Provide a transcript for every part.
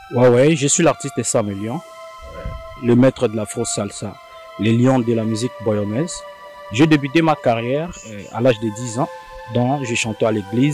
Ouais, je suis l'artiste Sam Elion, le maître de l'afro salsa, les lions de la musique boyonnaise. J'ai débuté ma carrière à l'âge de 10 ans, dont j'ai chanté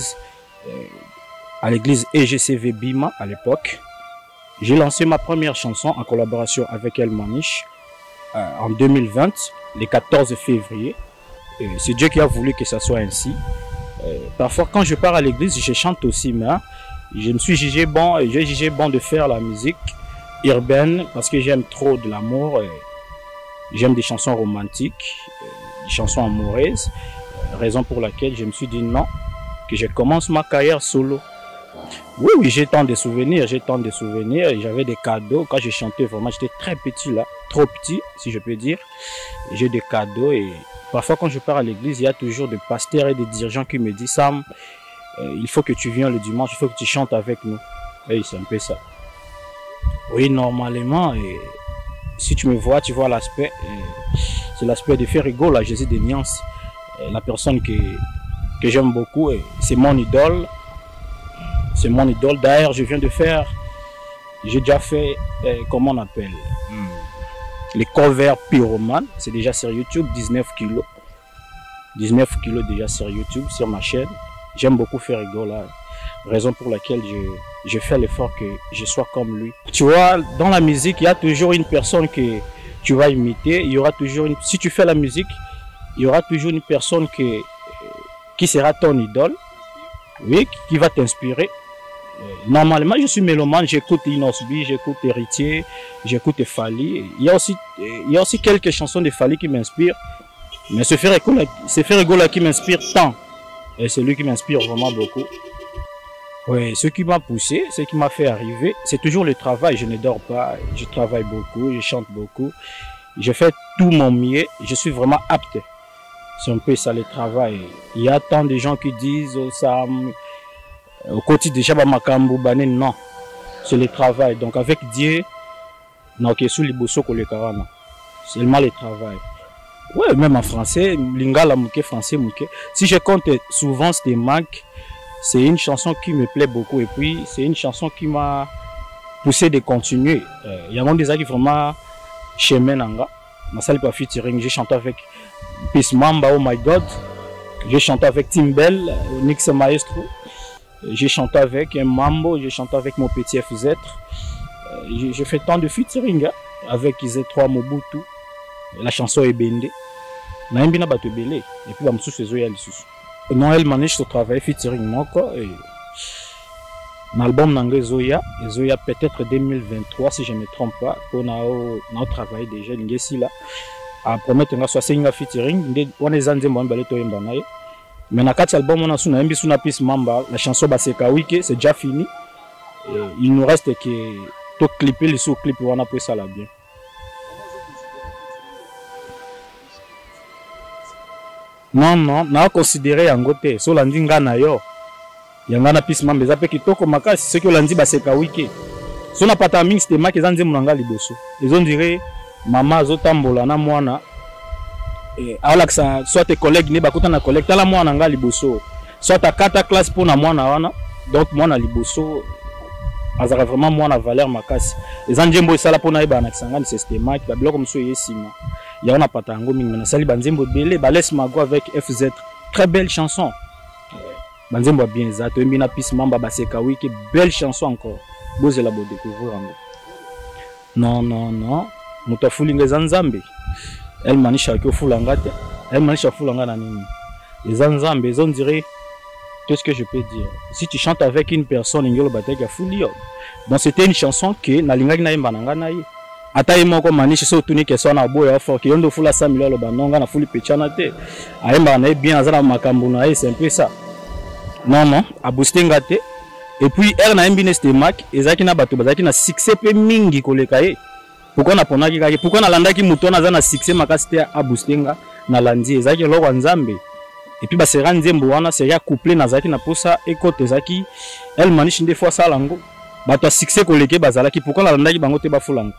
à l'église EGCV Bima à l'époque. J'ai lancé ma première chanson en collaboration avec El Maniche en 2020, le 14 février. C'est Dieu qui a voulu que ça soit ainsi. Parfois, quand je pars à l'église, je chante aussi, mais je me suis jugé bon, j'ai jugé bon de faire la musique urbaine parce que j'aime trop de l'amour. J'aime des chansons romantiques, des chansons amoureuses. Raison pour laquelle je me suis dit non, que je commence ma carrière solo. Oui, j'ai tant de souvenirs, J'avais des cadeaux. Quand j'ai chanté, vraiment, j'étais très petit là, trop petit, si je peux dire. J'ai des cadeaux et parfois quand je pars à l'église, il y a toujours des pasteurs et des dirigeants qui me disent « Sam, il faut que tu viennes le dimanche, il faut que tu chantes avec nous. » Et c'est un peu ça. Oui, normalement, si tu me vois, tu vois l'aspect. C'est l'aspect de Ferrigo, là, Jésus de Niance. La personne que j'aime beaucoup, c'est mon idole. C'est mon idole. D'ailleurs, j'ai déjà fait, comment on appelle, les covers pyromanes. C'est déjà sur YouTube, 19 kilos. 19 kilos déjà sur YouTube, sur ma chaîne. J'aime beaucoup Ferrigo, là. Raison pour laquelle je fais l'effort que je sois comme lui. Tu vois, dans la musique, il y a toujours une personne que tu vas imiter. Il y aura toujours si tu fais la musique, il y aura toujours une personne qui sera ton idole. Oui, qui va t'inspirer. Normalement, je suis mélomane, j'écoute Inosbi, j'écoute Héritier, j'écoute Fali. Il y a aussi quelques chansons de Fali qui m'inspirent. Mais c'est Ferrigo là qui m'inspire tant. Et c'est lui qui m'inspire vraiment beaucoup. Oui, ce qui m'a poussé, ce qui m'a fait arriver, c'est toujours le travail. Je ne dors pas, je travaille beaucoup, je chante beaucoup. Je fais tout mon mieux, je suis vraiment apte. C'est un peu ça le travail. Il y a tant de gens qui disent oh, ça, au côté de Chaba Makambu, non, c'est le travail. Donc avec Dieu, non, qui est sous les bosso que le karana. Seulement le travail. Ouais, même en français, lingala mouké, français mouké. Si je compte souvent c'était Mac, c'est une chanson qui me plaît beaucoup et puis c'est une chanson qui m'a poussé de continuer. Il y a des gens qui vraiment chemin nanga. Ma salle pas featuring, j'ai chanté avec Peace Mamba, oh my god. J'ai chanté avec Timbel, Nix Maestro. J'ai chanté avec un Mambo, j'ai chanté avec mon petit FZ. J'ai fait tant de featuring hein, avec Z3 Mobutu. La chanson est bendée. Naïmbina Batebele. Et puis, Bamsou Fezoya Lissus. Noël Maniche se travaille featuring moi quoi. L'album Nangé Zoya. Zoya peut-être 2023 si je ne me trompe pas. On a travaillé déjà. L'ingési là. À promettre que soit singa featuring. On est en train de mais dans cet album, on a une piste Mamba, la chanson Baseka Wiki, c'est déjà fini. Et il nous reste que tout clipper les sous-clips pour on a pris ça là bien. Non, on a considéré en côté. So lundi ngana yo, yangana piste Mamba, ça peut qui toko makasi, ce que lundi Baseka Wiki. So na pata mix de mak ezanze munanga liboso. Ils ont dirait maman azotambola na mwana. Alors soit tes collègues ne bakuta na collègue tala mwana nga liboso soit ta kata classe pour na mwana wana donc mwana liboso azara vraiment mwana valeur makasi les anjembo sala pour na ba na kisangani système ki ba biloko mso yesima ya ona pata ngo mingi na sali banzembo belé ba laisse mago avec FZ très belle chanson banzembo bien za to mbina Peace Mamba Baseka Wiki belle chanson encore boze la bo découvrir non mutafuli ngeza nzambe El Maniche qui fulanga te El Maniche fulanga na nini les ensembles ils ont dirait qu'est ce que je peux dire si tu chantes avec une personne ngelo bateka fulio donc c'était une chanson que na lingaki na yemba nanga na ye ata yemo ko Maniche so tuni que so na boya fort que yondo fula 100 millions lo banonga na fuli pechana te ayemba na bien azala makambu na ye c'est un peu ça non a booster ngate et puis er na yembi neste mak ezaki na bato bazaki na succès pe mingi koleka ye. Pourquoi na ponaki kaki pourquoi na landaki mutona za na succès makasi te a boostenga na landi ezaki loko nzambe et puis ba sera nzembo wana seria couplé na zaki na posa ekote zaki El Maniche nde fois salango bato a succès koleke bazalaki pourquoi na landaki bango te ba fulanga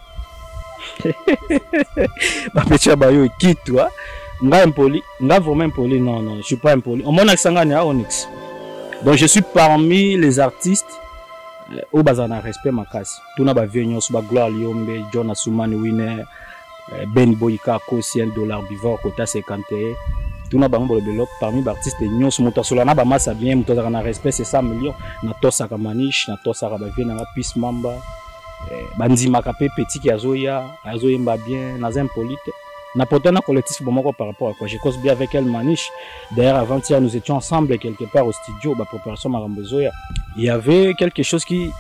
ba pecha ba yo kitwa nga impoli nga vraiment impoli non je suis pas impoli on mona kisanga ni a Onyx donc je suis parmi les artistes au bazana respect makasi tuna ba vieux nyonso ba Gloire Liombe John Asumani Winner Ben Boyka Kosi $1 bivor kota 51 tuna bango bolobelo parmi ba artistes nyonso moto solana ba massa bien moto za na respect c'est 100 millions na tosa ka manish na tosa ka ba vieux na Peace Mamba bandima ka pe petit ki azoyemba bien na impolite na pourtant un collectif bon par rapport à quoi je cause bien avec elle maniche d'ailleurs avant-hier nous étions ensemble quelque part au studio bah préparation Marambozoya il y avait quelque chose qui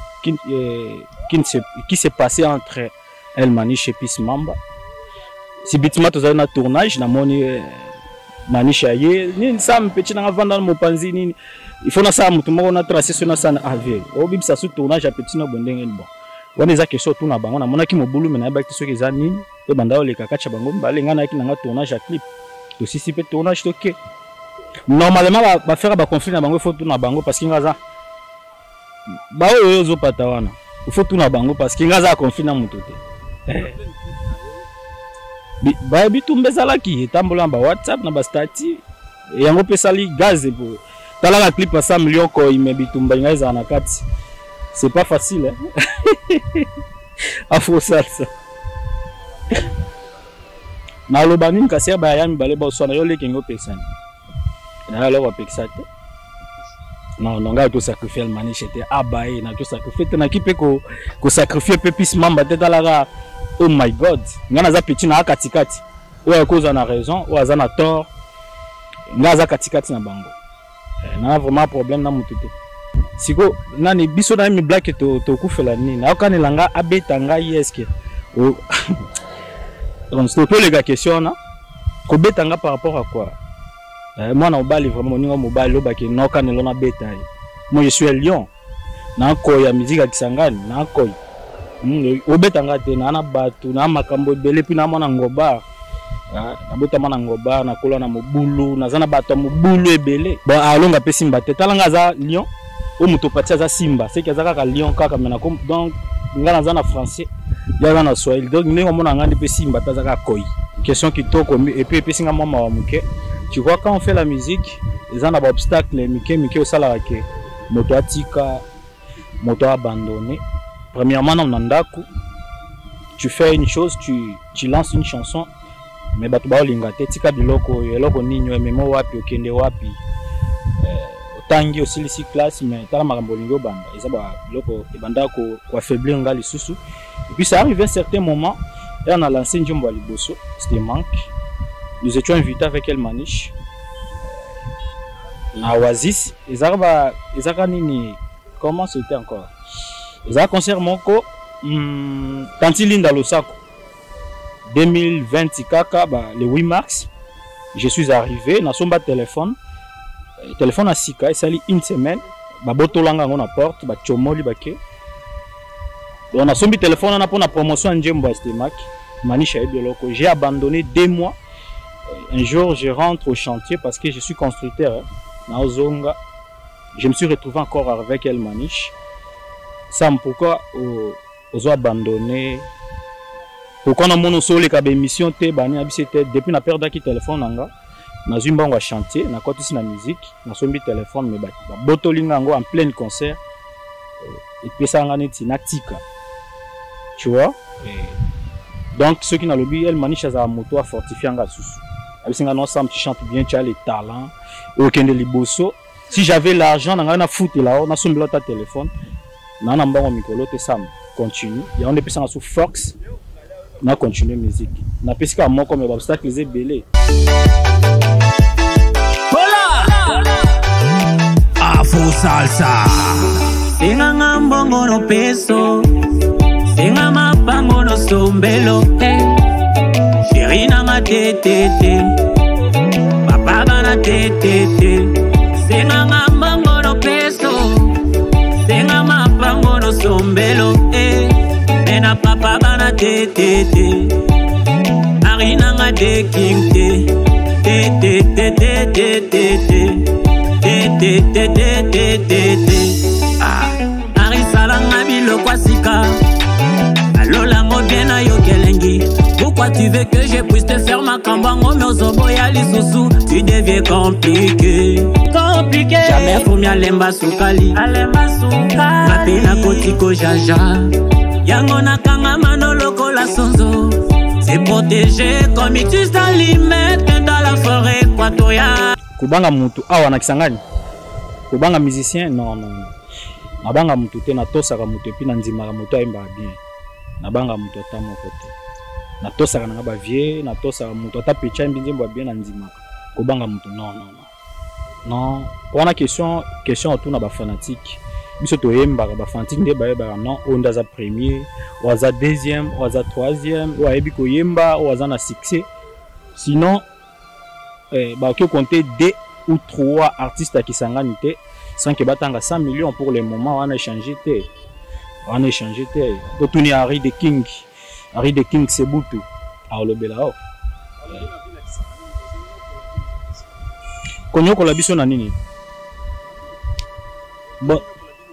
s'est passé entre elle maniche et Peace Mamba si bitima tozali na tournage na moni maniche aye ni sam petit na vanda mo panzi ni il faut na ça mutu moko na tracer sur na sana ave o bibisa sous tournage a petit na bondenge bon wana eza question tuna bango na monaki mobulu mena ba ki soki eza nini pe banda o leka kacha bango balenga na ki na tournage à clip to sisi pe tournage to ke normalement ba faire ba conflit na bango il faut tuna bango parce que ngaza ba o zo pata wana il faut tuna bango parce que ngaza conflit na mutu te ba bitumbeza la ki tambola ba WhatsApp na ba stati yango pesali gaz pour tala la clip à 100 millions ko imebitumba ngaza na kati. C'est pas facile, hein? Afro salsa. Na lobani nkasi ba yami baleba osona yo lekengo pesani. Na lo wa pexate. Non, nga to sacrifier le maniche était abaye na to sacrifier na kipe ko sacrifier pe Peace Mamba tete la oh my god. Nga za petit na katikati. O cause na raison, o za na tort. Nga za katikati na bango. Na vraiment problème na mutute. Siko nani biso na mi black to kufela nini na okanelanga abetanga yeske o on se pose la question na ko betanga par rapport à quoi moi na obali vraiment ninga mobali lobaki na okanelo na beta moi je suis à Lyon na ko ya musique Kisangani na ko o betanga te na batu na makambo bele pina mona ngoba na bota mana ngoba na kola na mobulu na zana batu mobulu ebele ba alonga pesi mbate talanga za Lyon o muto patia za Simba c'est que za ka Lyon kaka mena comme donc ngana za na français ya na Swahili donc ningo mona ngandi pe Simba ta za ka koi question qui toko et puis singa mama wa muke tu vois quand on fait la musique les en a obstacle mike au sala ke moto atika moto abandonné premièrement on ndako tu fais une chose tu lances une chanson mais batu ba olinga te tika biloko eloko ninyo memo wapi okende wapi tangi aussi ici classe mais tala makambo lingo banda eza ba biloko ebanda ko affaiblir ngali susu et puis ça arrive à un certain moment et on a lancé une jumbo à Liboso c'était manque nous étions invités avec El Maniche à Oasis ezaka nini comment c'était encore ezaka concert moko Tantilinda Losako 2020 kaka le 8 mars je suis arrivé na somba téléphone à Sika et ça a une semaine ba botolanga ngona porte ba chomoli bake on a sombi téléphone on a pour la promotion en Jembo Estemak Maniche Ebioloko j'ai abandonné 2 mois un jour je rentre au chantier parce que je suis constructeur na Ozonga je me suis retrouvé encore avec El Maniche ça pourquoi aux abandonné pourquoi on a mon solo ka émission te bani abisete depuis na perdaki téléphone nanga na zimbango chantier na côté na musique na sombi téléphone mais ba botolinga ngo en plein concert et puis ça ngani tina tika tu vois donc ceux qui n'a lobby El Maniche za moto a fortifier nga susu abisinga non sam tu chantes bien tu as les talents aucun de Liboso si j'avais l'argent na foot là na sombi ta téléphone na na mbango mikolo te sam continue il y a on depuis ça sous Fox na continuer musique na pesika moko mais obstacle les belé Afro salsa Senga ngambongo no peso Senga mapango no sombelo Chéri na nga tetete Papa bana tetete Senga ngambongo no peso Senga mapango no sombelo Mena papa bana tetete Arina nga de king Arisalanga biloko sika Alola mobiena yo kelengi Pourquoi tu veux que je puisse te faire ma kambango Meozobo ya lisusu Tu deviens compliqué Quand compliqué. Jamais faut m'y lemba sukali. Mapena kotiko jaja. Yango nakanga manoloko la sonzo. C'est protégé comme itus dans limite que dans la forêt équatoriale. Kubanga mutu awa na Kisangani. Kubanga musicien non. Nabanga mutu te na tosaka mutu epi na ndimaka mutu ayemba bien. Nabanga mutu ata moko te. Na tosaka na ba vie, na tosaka mutu ata pecha mbinzembo bien na ndimaka. Kubanga mutu non. Non, wana question autour na ba fanatique. Biso to yemba ba fanatique nde ba non, on daza premier, waza deuxième, waza troisième, wa yebi ko yemba, waza na succès. Sinon ba que compter 2 ou 3 artistes à Kisangani te sans que batanga 100 millions pour le moment on a échangé te. On a échangé te. Retourner Harry the King c'est Boutou. Alors le belao. Konyo ko la biso na nini? Bon.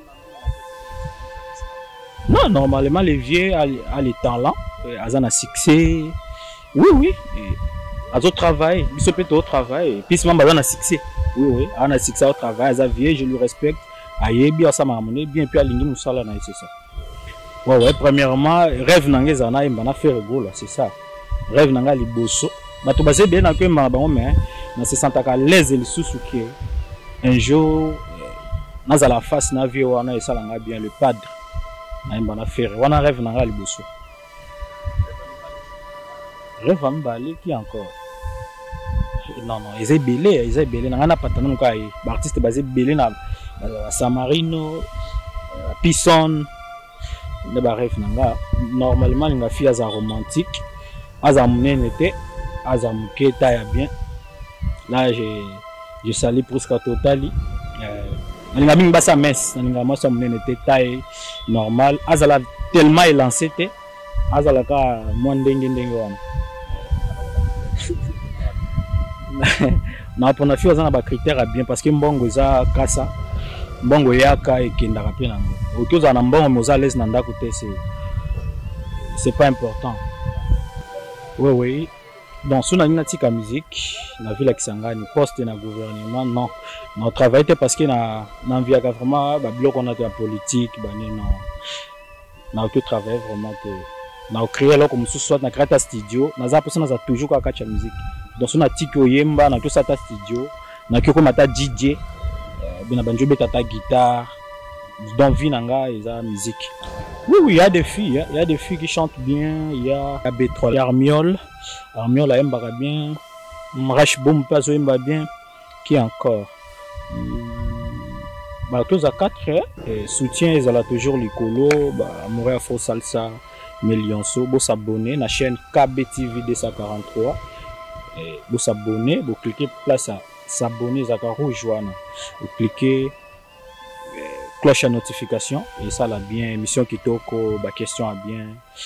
Non, normalement les vieux a les talents, azana succès. Oui. Azo travail, biso peut au travail, puis même bazana succès. Oui, on a succès au travail, aza vieux, je lui respecte. Ayebi asama amone bien puis alingi musala na c'est ça. Ouais, premièrement, rêve nanga zana imbana faire gola, c'est ça. Rêve nanga liboso. Bato basé bien na ko mba bango mais na se sentaka l'aise le susuke. Un jour naza la face na vie wana esalanga bien le padre. Na imbana faire. Wana rêve nanga liboso. Rêve ambali qui encore. Non, ils est belé, n'a pas tant quoi. Artiste basé belé na Samarino, Pisson, ne ba rêve nanga. Normalement, les filles sont romantiques, elles ont été, elles ont ya bien. Là, je salue presque totali. Ninga bing basa mess, ninga mosa était taille normal. Elles ont tellement élancé te, elles ont ka moins dengue wana. Na pona fio za na ba critères bien parce que mbongo za kasa mbongo yaka ekenda rapide nango okoza na mbongo moza les na ndako te c'est pas important. Oui donc sona nina tika musique na ville Kisangani poste na gouvernement non na travail te parce que na envie ka vraiment ba bloc on a la politique ba non na aucun travail vraiment te na créer là comme soit na créer studio na za personne za toujours ka catch musique. Donc on a tiko yemba na to sata studio na kiko mata DJ bina banjo beta ta guitare donc vinanga eza musique. Oui il y a des filles qui chantent bien, il y a B3 Armiol a yemba bien, Mrash Boom pas yemba bien qui encore ba tous à 4 soutien ils ont toujours likolo ba Montréal Faux Salsa Melionso bo s'abonner na chaîne KBTV 243. Vous s'abonner, vous cliquez place à s'abonner, ça rouge, vous cliquez cloche à notification et ça la bien émission qui toko, ba question à bien,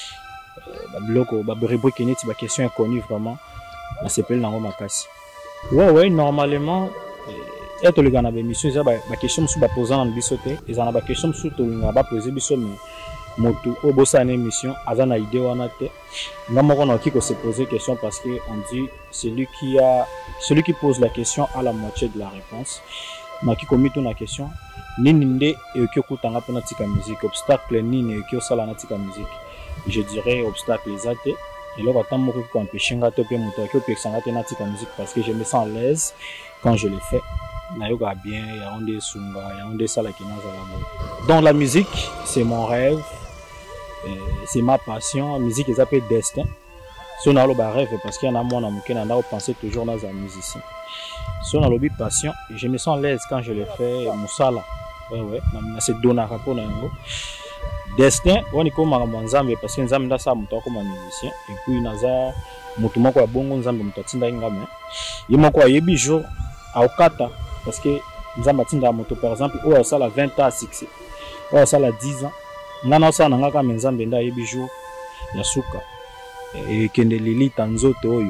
bloco, ba rubrique qui n'est ba question inconnue vraiment, on s'appelle nango makasi. Ouais normalement être le gars na ba émission ça ba question sous ba posant dans bisoté, ils en a ba question sous to nga ba poser biso mais motu obosa na émission azana idée wana te ngamoko na kiko se poser question parce que on dit celui qui pose la question a la moitié de la réponse na kiko mito na question nini nde ekyo kutanga pona tika musique obstacle nini ekyo sala na tika musique je dirais obstacle ezate et là attend moko ko empêcher ngato pe moto ekyo pe sanga te na tika musique parce que je me sens à l'aise quand je le fais na yoga bien ya onde sunga ya onde sala kinaza la. Donc la musique c'est mon rêve. C'est ma passion, la musique est appelée destin. Si on a le rêve parce qu'il y en a moins on a pensé toujours dans un musicien. Si on a le passion, je me sens à l'aise quand je le fais musala. Ouais, c'est donner rapport na ngo. Destin, on est comme nzambe parce que nzambe ça muto comme musicien et puis naza mutu moko ya bongo nzambe muto tinda ngame. Yemo ko yebi jour a okata parce que nzambe tinda muto par exemple ou ça la 20 ans succès. Ou ça la 10 ans. Ngana sa nanga ka menzambe nda yebi jour ya suka e kende lilita nzoto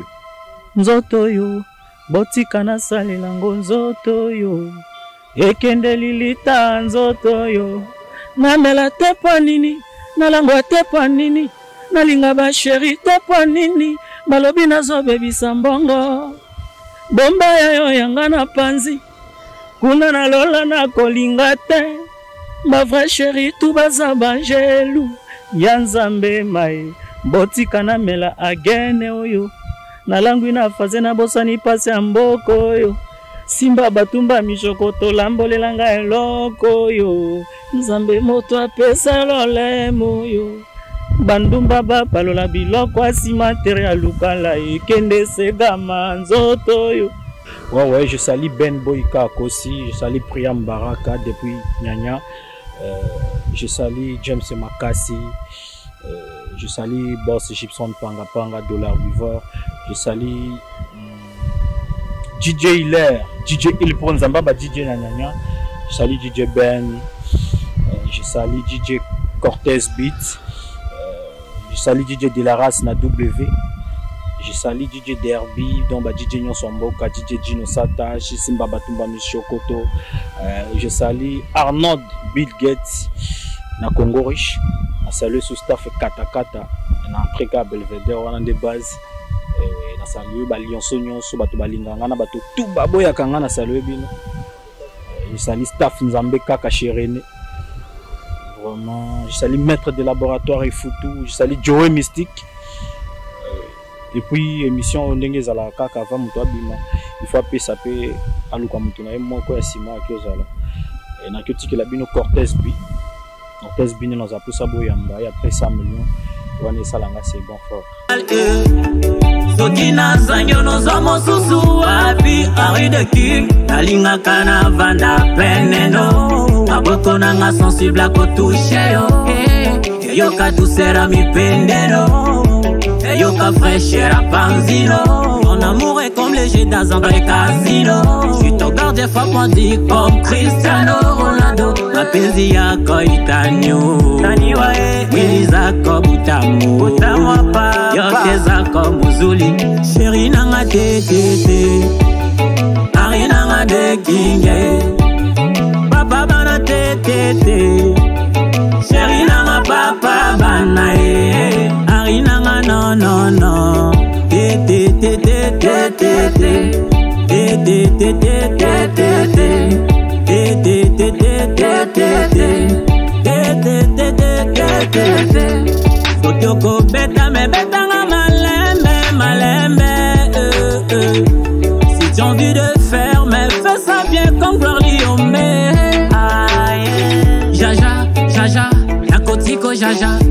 oyo botika na salela ngo nzoto oyo e kende lilita nzoto oyo namela te po nini nalangwa te po nini nalinga ba chéri te po nini balobi nazo bebisa mbongo bomba ya yo yanga na panzi kuna na lola na kolinga te ma vraie chérie tu baza bangelu ya nzambe mai botika na mela agene oyo na langwi na faze na bosani pasi ya mboko oyo simba batumba mishokoto lambolelanga eloko oyo nzambe moto apesa lolemo oyo bandumba bapalola biloko asima tere ya lukala ekende segama nzoto oyo. Ouais, je salue Ben Boyka aussi, je salue Priam Baraka depuis Nyanya, je salue James Makassi, je salue Boss Gibson Panga Panga, Dollar Vivor, je salue DJ Hilaire, DJ Ilpron Zambaba, DJ Nyanya, je salue DJ Ben, je salue DJ Cortez Beat, je salue DJ Delaras na W. Je salue DJ Derby, donc DJ Nyon Somboka, DJ Gino Sata, Simba Batumba Mishokoto. Je salue Arnold Bill Gates, na Congo Riche. Je salue sous staff Kata Kata, na Africa Belvedere, on a des bases. Je salue Balion Sonyon, Sobato Balinganga, na Bato Tuba Boya Kanga, na salue Bino. Je salue staff Nzambe Kaka Chirene. Vraiment, je salue maître de laboratoire et Foutou, je salue Joey Mystique. Et puis émission ondenge zala kaka va muto abima il faut appeler ça peut aluka muto na mo ko asima akozala et na kotiki la bino Cortez B nous a poussé boyamba et après 100 millions wana salanga c'est bon fort Sotina zanyo no zomo susu api ari de king alinga kana vanda peneno aboko nanga sensible ko toucher yo ka douceur mi pendeno. Yoka fraîcheur à Panzino. Mon amour est comme les jets dans un vrai casino. Je te garde des fois bandit comme Cristiano Ronaldo. Ma penzi ya koitanyo Nani wae Wiliza ko butamu Butamu pa Yoteza ko muzuli Chéri nanga te Ari nanga de kinge Papa bana te Chéri nanga papa bana Ari nanga no Fotoko beta me beta nga malembe Si tu as envie de faire mais fais ça bien comme gloire Liomé Jaja, Nakotiko Jaja